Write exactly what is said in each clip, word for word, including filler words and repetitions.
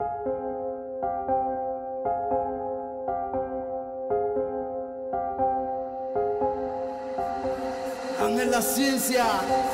En la ciencia.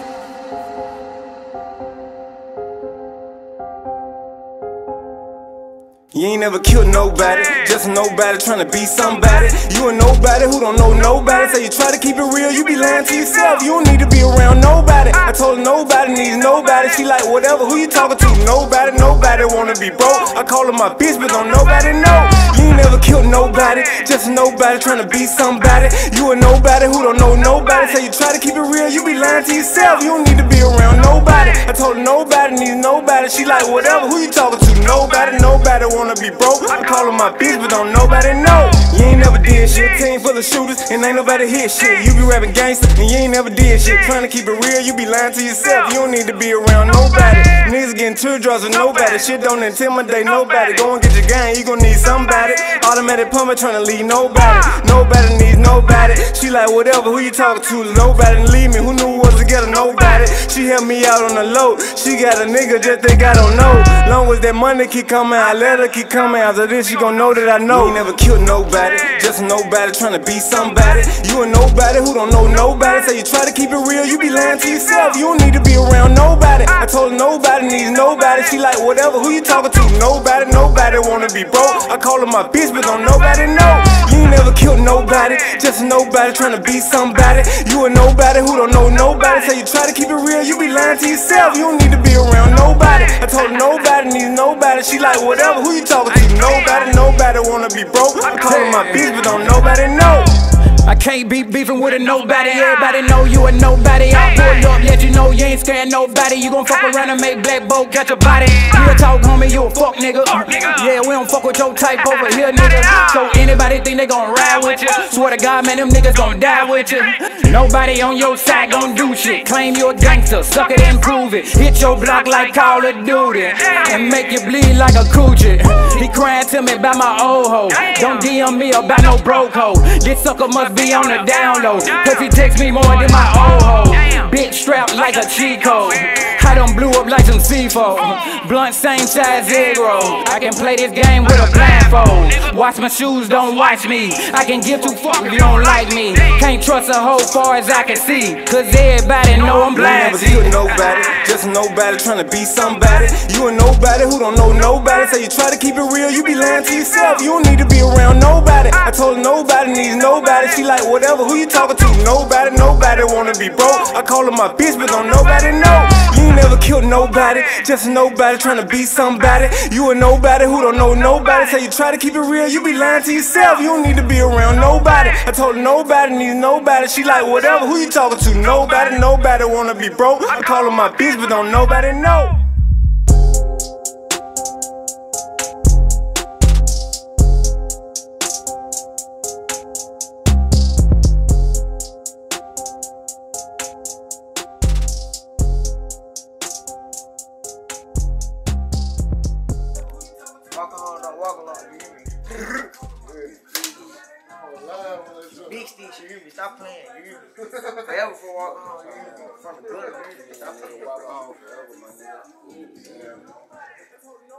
You ain't never killed nobody, just a nobody trying to be somebody. You a nobody who don't know nobody. Say you try to keep it real, you be lying to yourself. You don't need to be around nobody. I told her nobody needs nobody. She like whatever, who you talking to? Nobody, nobody wanna be broke. I call her my bitch, but don't nobody know. You ain't never killed nobody, just a nobody trying to be somebody. You a nobody who don't know nobody. Say you try to keep it real, you be lying to yourself. You don't need to be around nobody. I told her nobody needs nobody. She like whatever, who you talking to? Nobody, nobody wanna be broke. I call her my bitch, but don't nobody know. You ain't never did shit. Team full of shooters, and ain't nobody hit shit. You be rapping gangster, and you ain't never did shit. Trying to keep it real, you be lying to yourself. You don't need to be around nobody. Niggas getting teardrops with nobody. Shit don't intimidate nobody. Go and get your gang, you gon' need somebody. Automatic pumper trying to leave nobody. Nobody needs nobody. She like whatever, who you talking to? Nobody leave me. Who knew was together? Nobody. She helped me out on the low. She got a nigga, just think I don't know. Long as that money keep coming, I let her keep coming. After this, she gon' know that I know. You ain't never killed nobody, just a nobody trying to be somebody. You a nobody who don't know nobody. Say you try to keep it real, you be lying to yourself. You don't need to be around nobody. I told her nobody needs nobody. She like whatever, who you talking to? Nobody, nobody wanna be broke. I call her my bitch, but don't nobody know. You ain't never killed nobody, just a nobody trying to be somebody. You a nobody who don't know nobody. Say you try to keep it real, you be lying to yourself. You don't need to be around nobody. I told her nobody needs nobody. She like whatever, who you talking to? Nobody, nobody wanna be broke. I call her my bitch, but don't nobody know. I can't be beefing with a nobody. Everybody know you a nobody. I pull up, let you know you ain't scaring nobody. You gon' fuck around and make BlaccBow catch a body. Real talk, homie, you a fuck nigga. Yeah, we don't fuck with your type over here, nigga. So anybody think they gon' ride with you? Swear to God, man, them niggas gon' die with you. Nobody on your side gon' do shit. Claim you a gangster, suck it and prove it. Hit your block like Call of Duty and make you bleed like a coochie. He crying to me about my old hoe. Don't D M me about no broke hoe. This sucker must be on the down low, cause he texts me more than my old hoe. Bitch strapped like a Chico. I done blew up like some C four. Blunt same size egg roll. I can play this game with a blindfold. Watch my shoes, don't watch me. I can give two fuck if you don't like me. Can't trust a hoe far as I can see, cause everybody know I'm blind. You never killed nobody, just a nobody trying to be somebody. You a nobody who don't know nobody. Say you try to keep it real, you be lying to yourself. You don't need to be around nobody. I told her nobody needs nobody. She like whatever, who you talking to? Nobody, nobody wanna be broke. I call her my bitch, but don't nobody know. You ain't never killed nobody, just a nobody trying to be somebody. You a nobody who don't know nobody. Say you try to keep it real, you be lying to yourself. You don't need to be around nobody. I told her nobody needs nobody. She like whatever, who you talking to? Nobody, nobody wanna be broke. I call her my bitch, but don't nobody know. Walk along, don't walk along, you hear me? Big sticks, you hear me? Stop playing, you hear me? Forever for walk along, you hear me? From the gutter, you hear me? Stop playing. Walk along forever, my nigga.